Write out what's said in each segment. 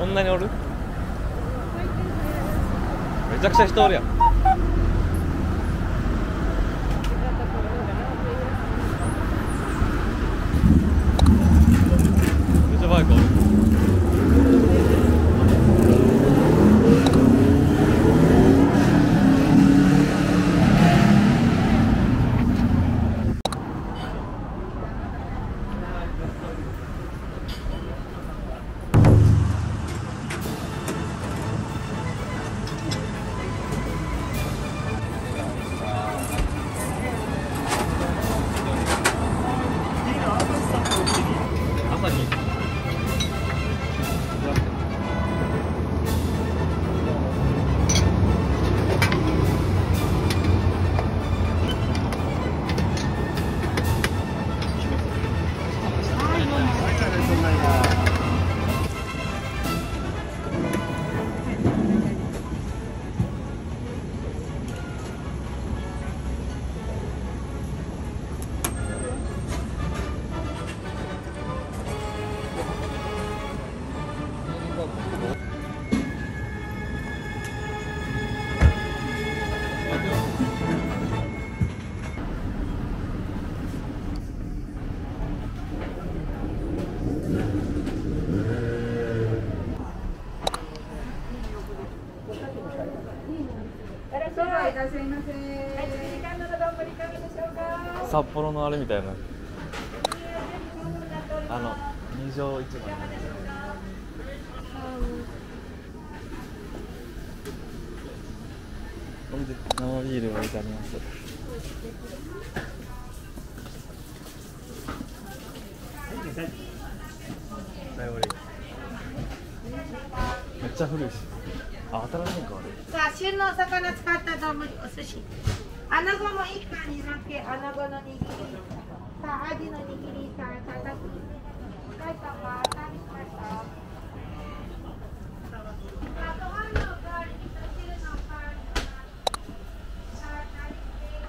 こんなにおる？めちゃくちゃ人おるやん。めっちゃバイクおる。朝に札幌のあれみたいな、二条市場のこれで生ビールを置いてあります。めっちゃ古いし、あ、新しいんかあれ。 さあ、旬のお魚使った丼、お寿司。穴子も一貫になって、穴子の握り。さあ、アジの握り、さあ、たたき。はい、さあ、またにしました。さあ、ご飯のおかわり、味噌汁のおかわり。さあ、足りて。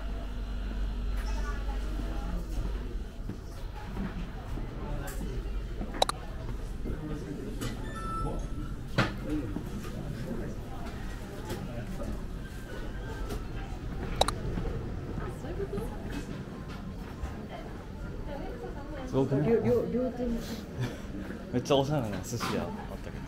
すごくね。めっちゃおしゃれな寿司屋あったけど。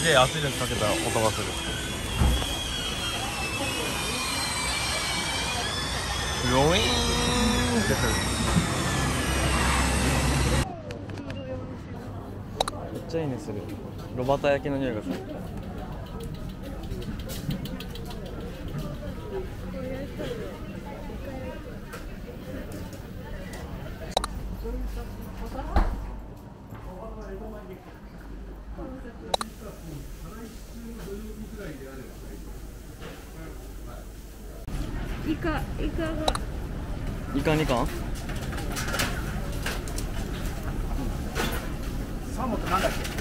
すげえ圧力かけた音がする。ロイーンってする。めっちゃいいねする。炉端焼きの匂いがする。 イカがイカ2貫。 サーモンってなんだっけ？